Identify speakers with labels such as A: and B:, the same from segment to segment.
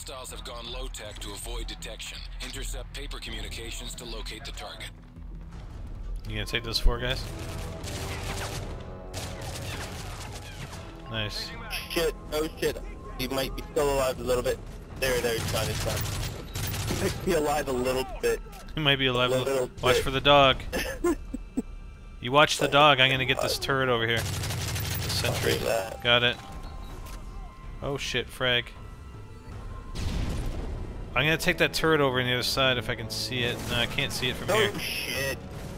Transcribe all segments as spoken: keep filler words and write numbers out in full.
A: Hostiles have gone low-tech to avoid detection. Intercept paper communications to locate the target.
B: You gonna take those four guys? Nice.
C: Shit, oh shit. He might be still alive a little bit. There, there, he's fine, he's fine. He might be alive a little bit.
B: He might be alive.
C: A little
B: Watch
C: bit.
B: for the dog. You watch the dog. I'm gonna get this turret over here. The sentry. Got it. Oh shit, frag. I'm gonna take that turret over on the other side if I can see it. No, I can't see it from
C: oh,
B: here.
C: Oh shit.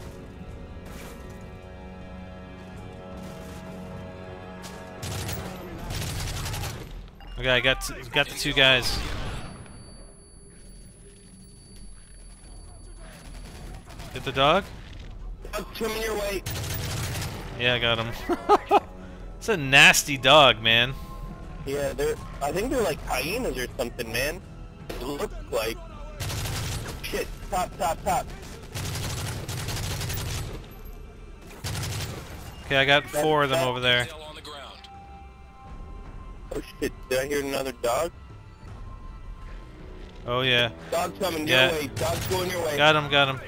B: Okay, I got t got the two guys. Get the dog?
C: Dog coming your way.
B: Yeah, I got him. It's a nasty dog, man.
C: Yeah, they're. I think they're like hyenas or something, man. It looks like. Shit! Top, top, top.
B: Okay, I got four of them over there.
C: Oh shit! Did I hear another dog?
B: Oh yeah.
C: Dog coming
B: Yeah.
C: your way. Dog's going your way.
B: Got him, got him.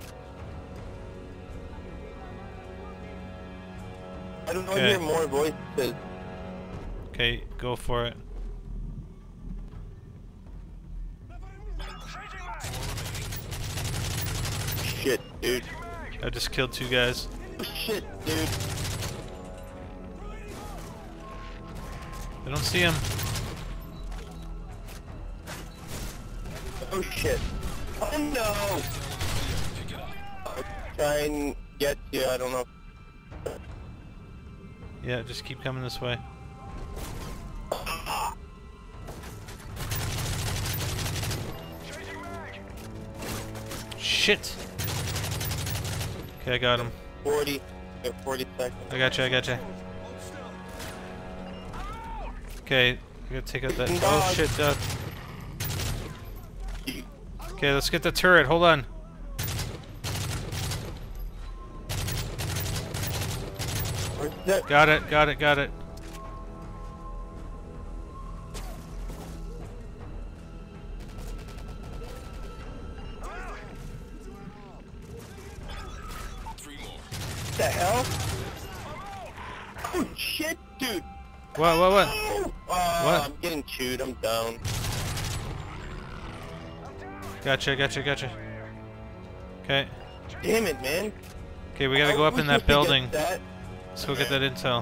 C: I don't know.
B: Okay.
C: I hear more voices.
B: Okay, go for it.
C: Shit, dude.
B: I just killed two guys.
C: Shit, dude.
B: I don't see him.
C: Oh shit. Oh no! I'll try and get you, I don't know.
B: Yeah, just keep coming this way. Shit! Okay, I got him.
C: forty. Yeah, forty seconds.
B: I got you, I got you. Okay, I gotta take out that. Oh shit, dog. Okay, let's get the turret. Hold on.
C: Where's that?
B: Got it, got it, got it.
C: What the hell? Oh shit, dude!
B: What, what, what?
C: Oh, oh,
B: What?
C: I'm getting chewed, I'm down.
B: Gotcha, gotcha, gotcha. Okay.
C: Damn it, man.
B: Okay, we gotta
C: I
B: go up
C: wish
B: in
C: I
B: that
C: could
B: building.
C: get that.
B: Let's go get that intel.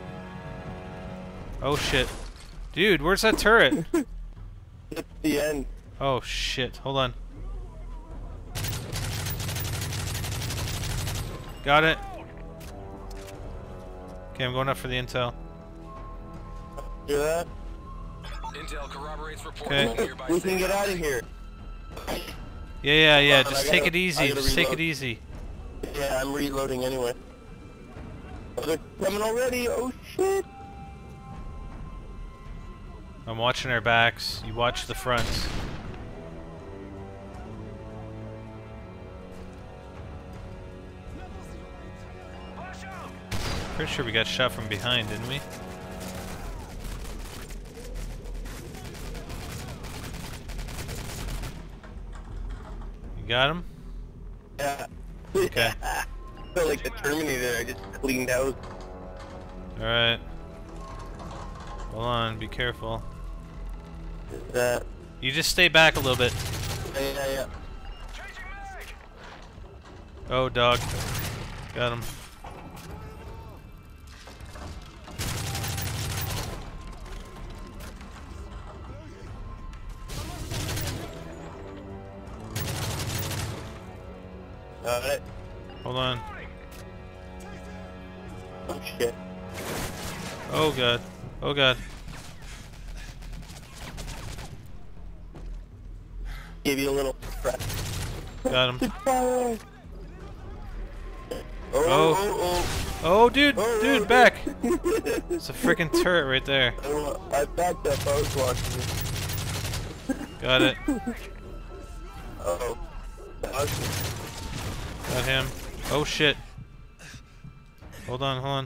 B: Oh shit. Dude, where's that turret?
C: It's the end.
B: Oh shit, hold on. Got it. Okay, I'm going up for the intel.
C: Do that?
A: Intel corroborates report
B: Okay.
A: of nearby
C: We can get
A: safe
C: out of here.
B: Yeah, yeah, yeah,
C: Hold on,
B: just
C: I
B: take
C: gotta-
B: it easy,
C: I gotta
B: just take
C: reload.
B: it easy.
C: Yeah, I'm reloading anyway. Oh, they're coming already. Oh shit.
B: I'm watching our backs, you watch the fronts. Pretty sure we got shot from behind, didn't we? You got him?
C: Yeah.
B: Okay.
C: I feel like the Terminator. I just cleaned out.
B: Alright. Hold on, be careful.
C: That.
B: You just stay back a little bit.
C: Yeah, yeah, yeah.
B: Oh, dog. Got him.
C: Got it.
B: Hold on.
C: Oh shit.
B: Oh god. Oh god.
C: Give you a little press.
B: Got him.
C: Oh,
B: Oh.
C: oh, oh.
B: Oh, dude,
C: Oh,
B: dude,
C: oh,
B: back.
C: oh.
B: It's a freaking turret right there.
C: I don't know, I backed up. I was watching it.
B: Got it.
C: Oh.
B: Got him. Oh shit. Hold on, hold on.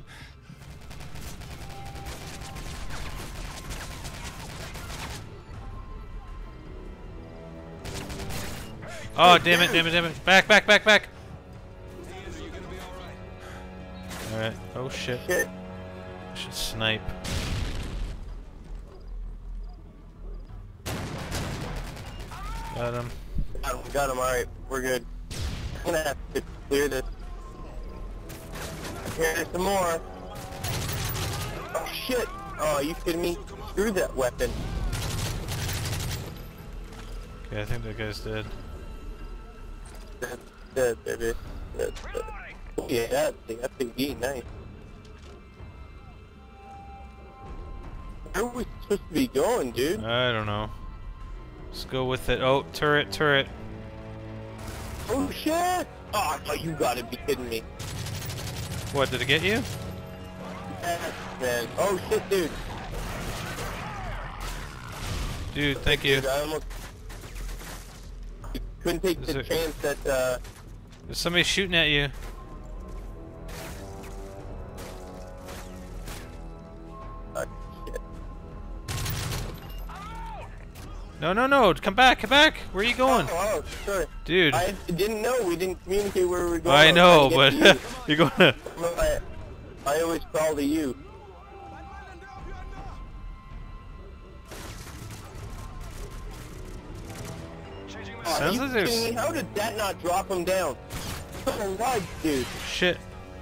B: Oh, damn it, damn it, damn it. Back, back, back, back. Alright. Oh, shit.
C: Shit.
B: I should snipe. Got him.
C: Got him, got him, alright. We're good. I'm gonna have to clear this. Here's some more. Oh, shit. Oh, are you kidding me? Screw that weapon.
B: Okay, I think that guy's dead.
C: That's dead, baby. That's dead. Oh, yeah, that's the F A D, nice. Where are we supposed to be going, dude?
B: I don't know. Let's go with it. Oh, turret, turret.
C: Oh, shit! Oh, I thought you gotta be kidding me.
B: What, did it get you?
C: Yes, man. Oh, shit, dude.
B: Dude, thank you.
C: Dude, I almost couldn't take
B: Is
C: the
B: there-
C: chance that, uh...
B: There's somebody shooting at you.
C: uh shit.
B: No, no, no. Come back, come back. Where are you going?
C: Oh, oh, sorry.
B: Dude.
C: I didn't know. We didn't communicate where we were going.
B: I
C: was
B: know,
C: trying
B: but
C: to get to
B: you're going to...
C: you. I, I always call to you. Oh, are
B: Sounds
C: you
B: like there's-
C: kidding me? How did that not drop him down? Oh, God, dude.
B: Shit.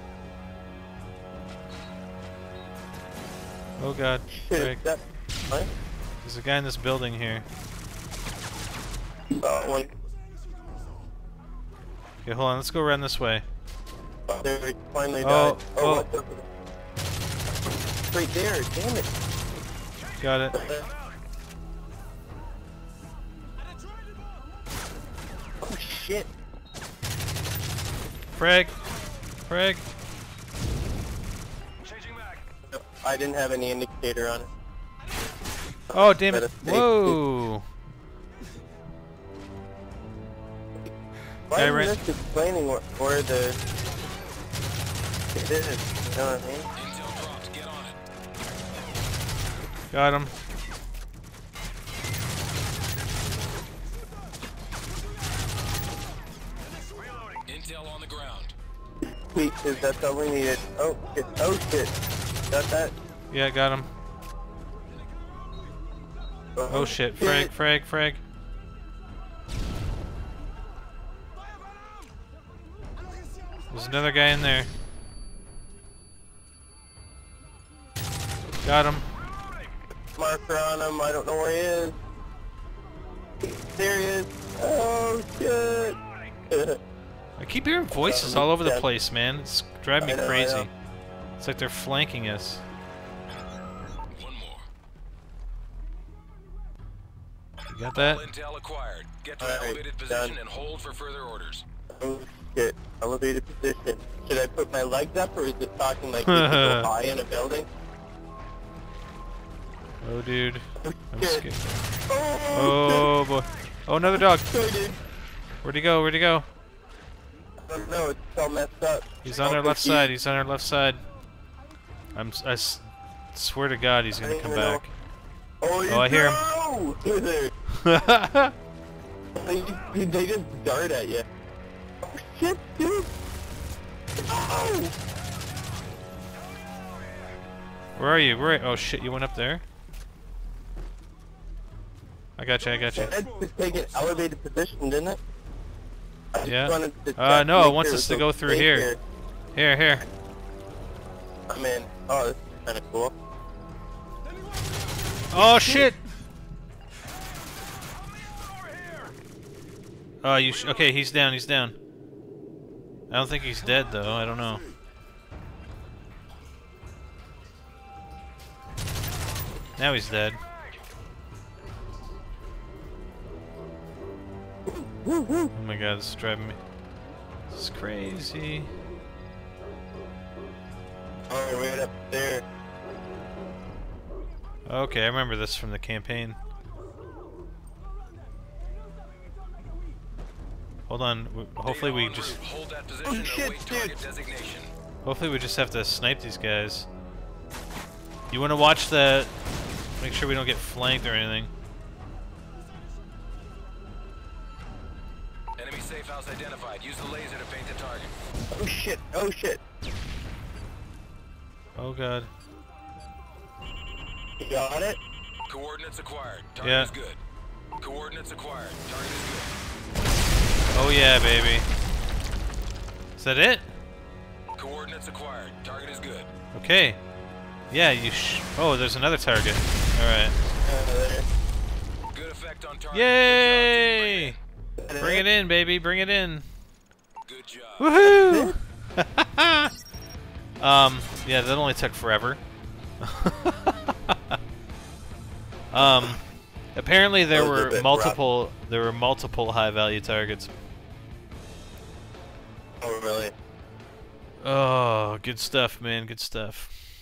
B: Oh god.
C: Shit,
B: Frick.
C: that... What?
B: There's a guy in this building here.
C: Oh, one.
B: Okay, hold on. Let's go around this way.
C: Oh, there, he finally
B: Oh,
C: died.
B: oh.
C: what's up with it? Right there, damn it.
B: Got it.
C: Oh, shit.
B: Frag. Frag.
C: I didn't have any indicator on it.
B: Oh, damn it.
C: Better stay-
B: Whoa.
C: Why
B: Guy
C: are
B: ran-
C: you just explaining where, where the... It is, you know what I mean?
A: Intel dropped. Get on it.
B: Got him.
A: Intel on the ground.
C: Sweet, 'cause that's all we needed. Oh, shit. Oh, shit. Got that?
B: Yeah, got him. Oh shit. Frag, frag, frag. There's another guy in there. Got him.
C: Marker on him. I don't know where he is. There he is. Oh, shit.
B: I keep hearing voices all over the place, man. It's driving me
C: I know, I
B: crazy.
C: know.
B: It's like they're flanking us.
A: One more.
B: You got that?
A: All intel acquired. Get to
C: All
A: an
C: right,
A: elevated position
C: done.
A: and hold for further orders.
C: Oh, shit. Elevated position. Should I put my legs up, or is it talking like this so high in a building?
B: Oh, dude.
C: Oh,
B: I'm
C: shit.
B: scared.
C: Oh,
B: Oh, boy. Oh, another dog.
C: shit. Dude.
B: Where'd he go? Where'd he go?
C: I don't know. It's all messed up.
B: He's on
C: All
B: our left
C: confused.
B: side. He's on our left side. I'm. s- I s- swear to God, he's
C: I
B: gonna
C: don't
B: come
C: even know.
B: back.
C: Oh, you
B: Oh, I hear him.
C: go! There. They, they just dart at you. Oh shit, dude! Oh!
B: Where are you? Where? Oh shit! You went up there. I got you. I got you.
C: It had to take an elevated position, didn't it? I just
B: Yeah.
C: wanted to
B: Uh,
C: check
B: no,
C: to
B: it
C: make
B: wants
C: sure
B: us
C: it
B: to go
C: was
B: through
C: safe
B: here. Here, here.
C: I'm in. Oh, this is kind of cool.
B: Oh shit! Oh, you. Sh okay, he's down. He's down. I don't think he's dead though. I don't know. Now he's dead.
C: Woo woo!
B: Oh my god, this is driving me. This is crazy.
C: Oh, right up there.
B: Okay, I remember this from the campaign. Hold on. w- Hopefully we just.
A: Hold that position
C: Oh,
A: and
C: shit,
A: await
C: dude.
A: target designation.
B: Hopefully we just have to snipe these guys. You want to watch the. Make sure we don't get flanked or anything.
A: Enemy boss identified. Use the laser to paint the target.
C: Oh shit, oh shit.
B: Oh god.
C: You got it?
A: Coordinates acquired. Target
B: Yeah.
A: is good. Coordinates acquired. Target is good.
B: Oh yeah, baby. Is that it?
A: Coordinates acquired. Target is good.
B: Okay. Yeah, you sh- Oh, there's another target. Alright.
C: Uh, there.
A: Good effect on target.
B: Yay!
A: Good job,
B: Bring it in, baby. Bring it in.
A: team. Good job.
B: Woohoo! um, yeah, that only took forever. um, apparently there
C: That was a
B: were
C: bit
B: multiple there were multiple high-value targets.
C: Oh really?
B: Oh, good stuff, man. Good stuff.